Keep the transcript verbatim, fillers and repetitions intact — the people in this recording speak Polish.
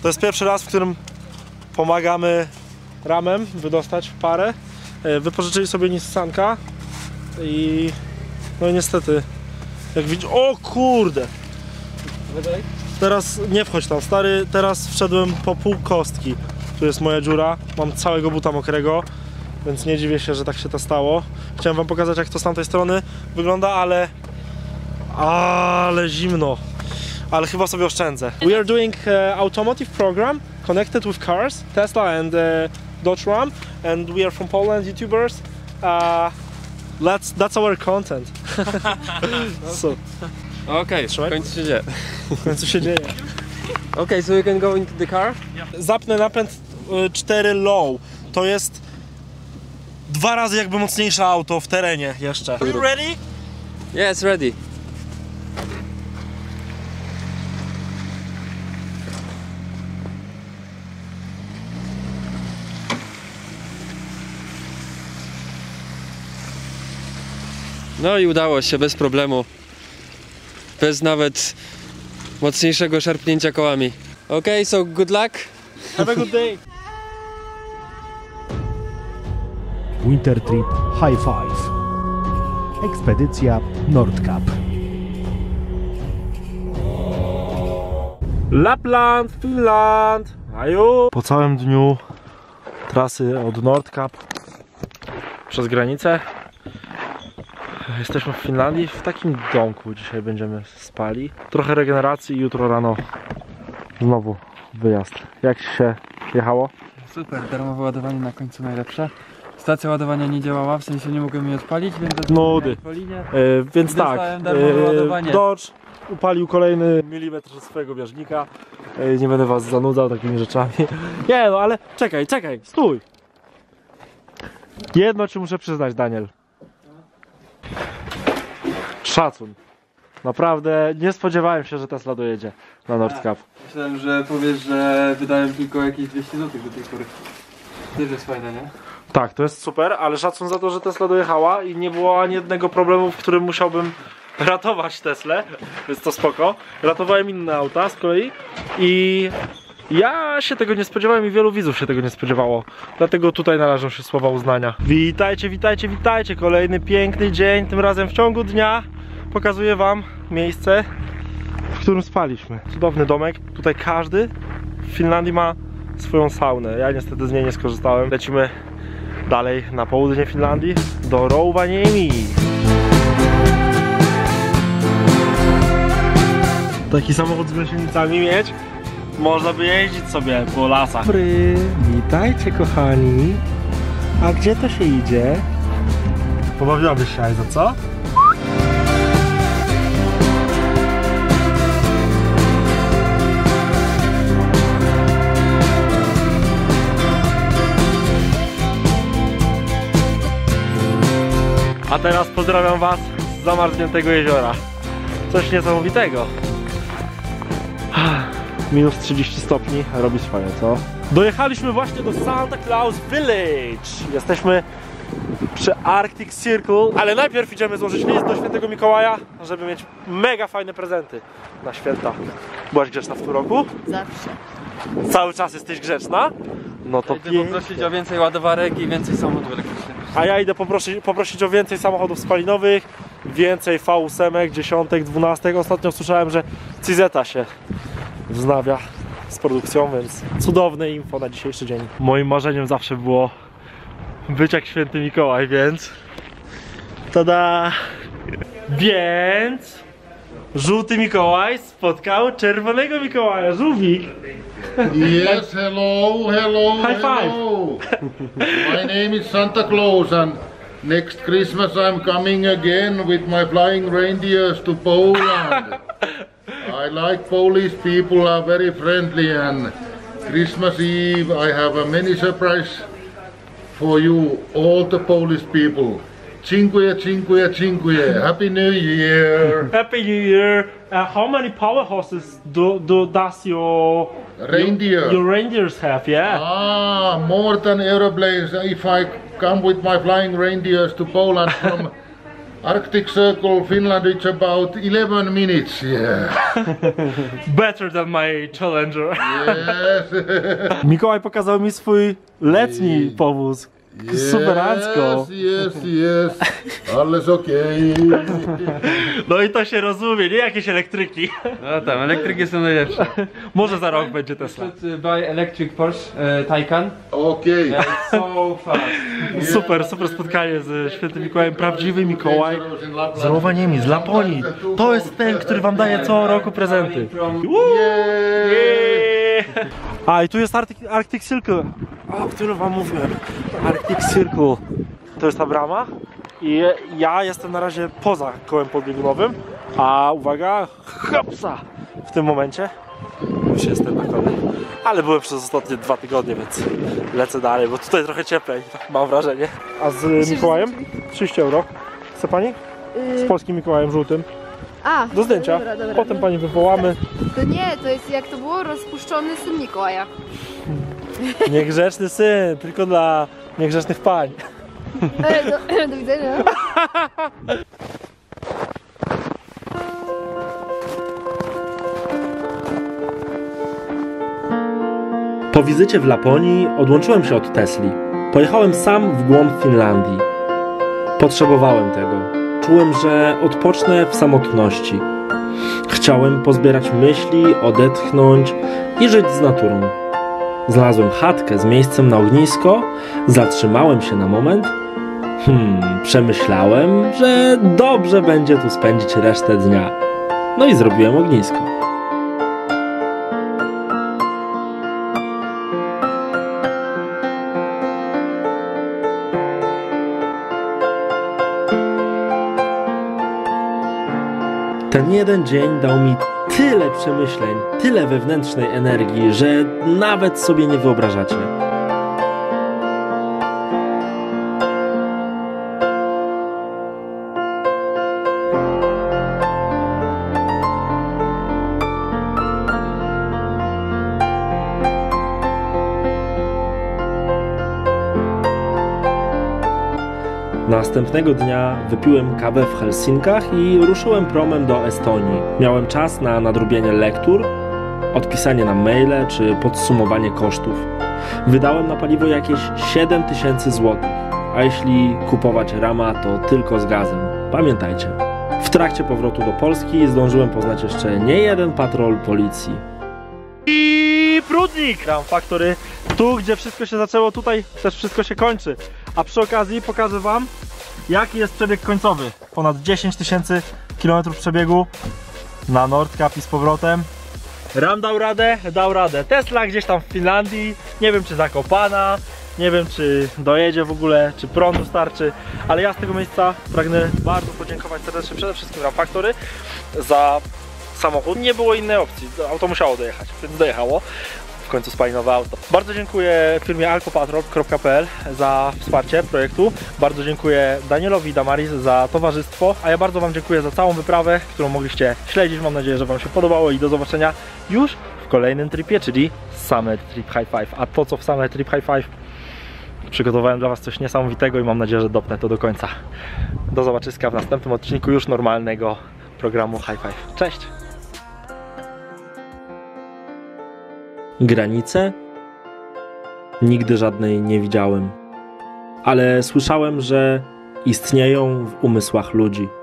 To jest pierwszy raz, w którym pomagamy ramem wydostać parę. Wypożyczyli sobie Nissanka i no i niestety, jak widzisz, o kurde! Teraz nie wchodź tam, stary, teraz wszedłem po pół kostki. Tu jest moja dziura, mam całego buta mokrego, więc nie dziwię się, że tak się to stało. Chciałem wam pokazać, jak to z tamtej strony wygląda, ale... ale zimno. Ale chyba sobie oszczędzę. We are doing uh, automotive program connected with cars, Tesla and uh, Dodge Ram, and we are from Poland, YouTubers. Uh, let's, that's our content. So. Okej, okay, w końcu się dzieje. W końcu się dzieje. Okej, okay, so you can go into the car? Zapnę napęd y, cztery low. To jest dwa razy jakby mocniejsze auto w terenie jeszcze. Are you ready? Yes, ready. No i udało się bez problemu. Bez nawet mocniejszego szarpnięcia kołami. Ok, so good luck. Have a good day. Winter Trip High Five. Ekspedycja Nordkap. Lapland, Finland. Aju. Po całym dniu trasy od Nordkap przez granicę jesteśmy w Finlandii, w takim domku dzisiaj będziemy spali. Trochę regeneracji i jutro rano znowu wyjazd. Jak się jechało? Super, darmowe ładowanie na końcu najlepsze. Stacja ładowania nie działała, w sensie nie mogłem jej odpalić, więc nudy. po linie. E, więc tak, e, Dodge upalił kolejny milimetr swojego bieżnika. E, nie będę was zanudzał takimi rzeczami. Nie no, ale czekaj, czekaj, stój! Jedno ci muszę przyznać, Daniel. Szacun. Naprawdę nie spodziewałem się, że Tesla dojedzie na Nordkap. Myślałem, że powiesz, że wydałem tylko jakieś dwieście złotych do tej pory. Też jest fajne, nie? Tak, to jest super, ale szacun za to, że Tesla dojechała i nie było ani jednego problemu, w którym musiałbym ratować Teslę, więc to spoko. Ratowałem inne auta z kolei i ja się tego nie spodziewałem i wielu widzów się tego nie spodziewało. Dlatego tutaj należą się słowa uznania. Witajcie, witajcie, witajcie. Kolejny piękny dzień, tym razem w ciągu dnia pokazuję wam miejsce, w którym spaliśmy. Cudowny domek. Tutaj każdy w Finlandii ma swoją saunę. Ja niestety z niej nie skorzystałem. Lecimy dalej na południe Finlandii do Rovaniemi. Taki samochód z gąsienicami mieć, można by jeździć sobie po lasach. Dobry, witajcie kochani. A gdzie to się idzie? Pobawiłabyś się, Aiza, co? A teraz pozdrawiam was z zamarzniętego jeziora. Coś niesamowitego. Minus trzydzieści stopni, robi swoje, co? Dojechaliśmy właśnie do Santa Claus Village. Jesteśmy przy Arctic Circle, ale najpierw idziemy złożyć list do świętego Mikołaja, żeby mieć mega fajne prezenty na święta. Byłaś grzeczna w tym roku? Zawsze. Cały czas jesteś grzeczna? No to idę poprosić o więcej ładowarek i więcej samochodów elektrycznych. A ja idę poprosić, poprosić o więcej samochodów spalinowych, więcej V osiem, dziesiątek, dwunastek. Ostatnio słyszałem, że Cizeta się wznawia z produkcją, więc cudowne info na dzisiejszy dzień. Moim marzeniem zawsze było być jak święty Mikołaj, więc tada! Więc żółty Mikołaj spotkał czerwonego Mikołaja, żółwik. Yes, hello, hello, High five. hello. My name is Santa Claus and next Christmas I'm coming again with my flying reindeers to Poland. I like Polish people, are very friendly, and Christmas Eve I have a many surprise for you, all the Polish people. Dziękuję, dziękuję, dziękuję. Happy New Year. Happy New Year. Uh, how many power horses do, do does your Reindeer. Your, your reindeers have? Yeah. Ah, more than aeroplanes. If I come with my flying reindeers to Poland from Arctic Circle, Finland, it's about eleven minutes, yeah. Better than my Challenger. Yes. Mikołaj pokazał mi swój letni powóz. Superancko. Yes, yes, yes. Alles okej. No i to się rozumie, nie jakieś elektryki. No tam, elektryki są najlepsze. Może za rok będzie Tesla. Should buy electric Porsche uh, Taycan. Okej. Yeah, it's so fast. Super, super spotkanie z świętym Mikołajem. Prawdziwy Mikołaj z Rowaniemi, z Laponii. To jest ten, który wam daje co roku prezenty. A i tu jest Arctic, Arctic Circle, o którym wam mówiłem. Arctic Circle. To jest ta brama i ja jestem na razie poza kołem podbiegunowym. A uwaga, hopsa! W tym momencie już jestem na kole. Ale byłem przez ostatnie dwa tygodnie, więc lecę dalej, bo tutaj trochę cieplej, mam wrażenie. A z Mikołajem? trzydzieści euro. Chce pani? Z polskim Mikołajem żółtym. A, Do zdjęcia. Dobra, dobra, Potem no. pani wywołamy. To nie, to jest jak to było, rozpuszczony syn Mikołaja. Niegrzeczny syn, tylko dla niegrzecznych pań. E, do, do widzenia. Po wizycie w Laponii odłączyłem się od Tesli. Pojechałem sam w głąb Finlandii. Potrzebowałem tego. Czułem, że odpocznę w samotności. Chciałem pozbierać myśli, odetchnąć i żyć z naturą. Znalazłem chatkę z miejscem na ognisko, zatrzymałem się na moment. Hmm, przemyślałem, że dobrze będzie tu spędzić resztę dnia. No i zrobiłem ognisko. Ten jeden dzień dał mi tyle przemyśleń, tyle wewnętrznej energii, że nawet sobie nie wyobrażacie. Następnego dnia wypiłem kawę w Helsinkach i ruszyłem promem do Estonii. Miałem czas na nadrobienie lektur, odpisanie na maile czy podsumowanie kosztów. Wydałem na paliwo jakieś siedem tysięcy złotych, a jeśli kupować rama, to tylko z gazem. Pamiętajcie. W trakcie powrotu do Polski zdążyłem poznać jeszcze nie jeden patrol policji. I Prudnik! Ram Factory, tu gdzie wszystko się zaczęło, tutaj też wszystko się kończy. A przy okazji pokażę wam, jaki jest przebieg końcowy. Ponad dziesięć tysięcy kilometrów przebiegu na Nordkap i z powrotem. Ram dał radę, dał radę. Tesla gdzieś tam w Finlandii, nie wiem czy zakopana, nie wiem czy dojedzie w ogóle, czy prądu starczy, ale ja z tego miejsca pragnę bardzo podziękować serdecznie przede wszystkim Ram Factory za samochód. Nie było innej opcji, auto musiało dojechać, więc dojechało. W końcu spalinowe auto. Bardzo dziękuję firmie alkopatrol kropka p l za wsparcie projektu. Bardzo dziękuję Danielowi i Damaris za towarzystwo, a ja bardzo wam dziękuję za całą wyprawę, którą mogliście śledzić. Mam nadzieję, że wam się podobało i do zobaczenia już w kolejnym tripie, czyli Summit Trip High Five. A to co w Summit Trip High Five, przygotowałem dla was coś niesamowitego i mam nadzieję, że dopnę to do końca. Do zobaczyska w następnym odcinku już normalnego programu High Five. Cześć! Granice? Nigdy żadnej nie widziałem, ale słyszałem, że istnieją w umysłach ludzi.